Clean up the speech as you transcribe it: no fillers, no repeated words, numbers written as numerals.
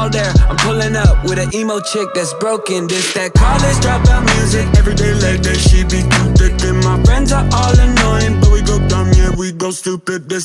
all there. I'm pulling up with an emo chick that's broken. This that college dropout music. Every day like that, she be too thick. And my friends are all annoying, but we go dumb, yeah, we go stupid. This